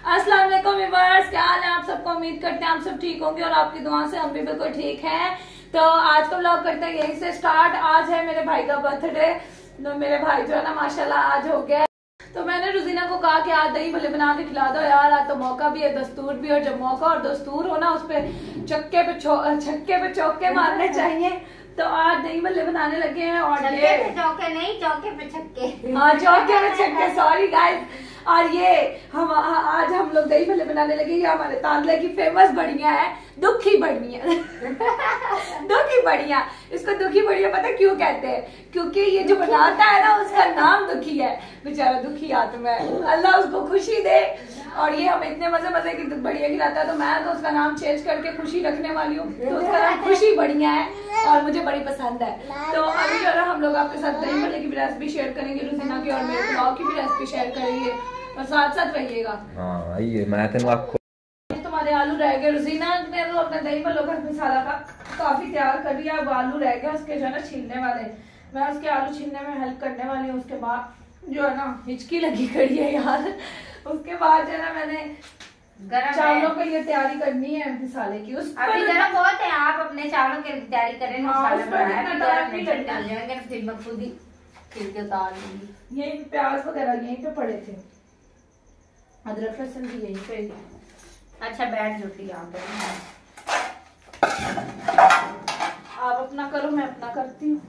अस्सलाम वालेकुम व्यूअर्स, क्या हाल है आप सबको। उम्मीद करते हैं आप सब ठीक होंगे और आपकी दुआ से हम भी बिल्कुल ठीक हैं। तो आज का व्लॉग करते हैं यहीं से स्टार्ट। आज है मेरे भाई का बर्थडे। तो मेरे भाई जो है ना माशाल्लाह आज हो गया। तो मैंने रुजीना को कहा कि आज दही भले बना के खिला दो यार, आज तो मौका भी है दस्तूर भी, और जब मौका और दस्तूर हो ना उस पे छक्के पे चौके मारने चाहिए। तो आज दही भल्ले बनाने लगे हैं और ये चौके नहीं, चौके पे छक्के। हाँ चौके पे छक्के, सॉरी गाइस। और ये हम आज हम लोग दही भल्ले बनाने लगे। ये हमारे तांदले की फेमस बढ़िया है, दुखी बढ़िया। दुखी बढ़िया, इसको दुखी बढ़िया पता क्यों कहते हैं? क्योंकि ये जो बनाता है ना उसका नाम दुखी है। बेचारा दुखी आत्मा है, अल्लाह उसको खुशी दे। और ये हमें इतने मजे की बढ़िया खिलाता है, तो मैं तो उसका नाम चेंज करके खुशी रखने वाली हूँ। तो उसका नाम खुशी बढ़िया है और मुझे बड़ी पसंद है। तो अभी जो है हम लोग आपके साथ दही भल्ले की भी रेसिपी शेयर करेंगे, रुजीना की, और मेरे ब्लॉग की भी रेसिपी शेयर करेंगे। और साथ साथ रहिएगा। हाँ आइए, मैं आपको तुम्हारे आलू रह गए। रुजीना ने तो अपने दही भल्लों का मसाला का काफी तैयार कर लिया। अब आलू रह गया उसके जो है ना छीलने वाले। मैं उसके आलू छीलने में हेल्प करने वाली हूँ। उसके बाद जो है ना हिचकी लगी खड़ी है यार। उसके बाद जो है ना मैंने चावलों के लिए तैयारी करनी है मसाले की। उस अभी गरम बहुत है, आप अपने चावलों की तैयारी करें। फिर मैं खुद ही छिल के उतार लूंगी। यही प्याज वगैरह यहीं पे पड़े थे, अदरक लहसुन भी यहीं पे। अच्छा बैठ जाती यहाँ पे। आप अपना करो, मैं अपना करती हूँ।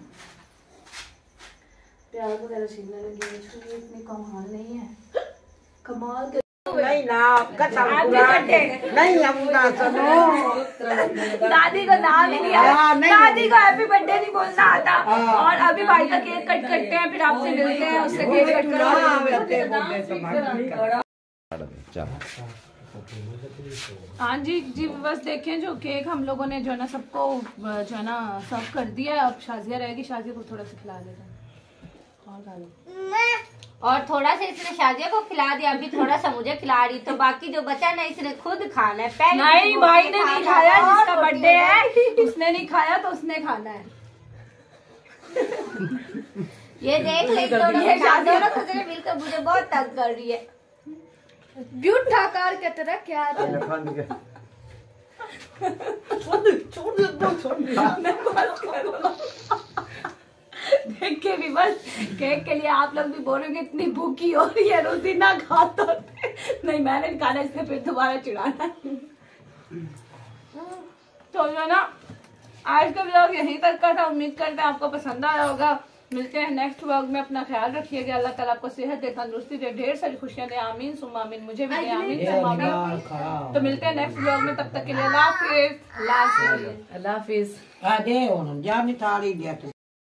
प्याज वगैरह छीलने लगी। इतनी कमाल नहीं है, कमाल के नहीं ना नहीं अपना सुनो। दादी को नाम ही नहीं आता, दादी को हैप्पी बर्थडे नहीं बोलना आता। और अभी भाई का केक कट करते हैं, फिर आपसे मिलते हैं। उससे केक कट करो। हाँ जी जी, बस देखें जो केक हम लोगों ने जो है ना सबको जो है ना सर्व कर दिया है। अब शाजिया रहेगी, शाजिया को थोड़ा सा खिला देगा और थोड़ा सा इसने शाजिया को खिला दिया, अभी थोड़ा सा मुझे खिला रही। तो बाकी जो बचा ना इसने खुद खाना है। पहले नहीं, भाई ने नहीं खाया, जिसका बर्थडे है उसने नहीं खाया तो उसने खाना है। ये देख ले, दोनों खुद मिलकर मुझे बहुत तंग कर रही है। ब्यूट ठाकार की तरह क्या देख के भी बस केक के लिए आप लोग भी बोलोगे इतनी भूखी हो रही है रुजीना, खा तो नहीं, मैंने नहीं खाना, इसने फिर दोबारा चिढ़ाना। तो जो ना आज का व्लॉग यहीं तक का था। उम्मीद करते हैं आपको पसंद आया होगा। मिलते हैं नेक्स्ट व्लॉग में। अपना ख्याल रखिएगा। अल्लाह ताला आपको सेहत दे, तंदुरुस्ती दे, ढेर सारी खुशियां दे। आमीन सुम्मा आमीन। मुझे भी दे, आमीन सुम्मा आमीन। तो मिलते हैं नेक्स्ट व्लॉग में, तब तक के लिए अल्लाह हाफिज। अल्लाह हाफिज।